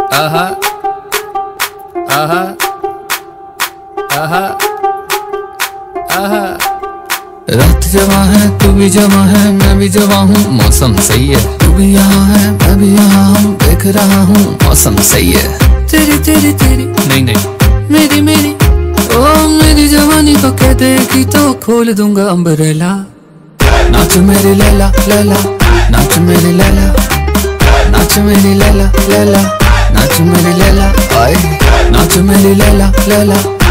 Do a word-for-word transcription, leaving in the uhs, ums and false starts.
आहा आहा आहा आहा। रात जवा है तू भी जवा है मैं भी जवा हूँ, मौसम सही है। तू भी यहाँ है मैं भी यहाँ हूँ, देख रहा हूँ मौसम सही है। तेरी तेरी तेरी नहीं नहीं मेरी मेरी ओ मेरी जवानी को कह देगी तो खोल दूंगा अम्ब्रेला। नाच मेरी लैला लैला, नाच मेरी लैला, नाच मेरी लैला लैला, नाच मेरी लैला, आए नाच मेरी लैला लैला।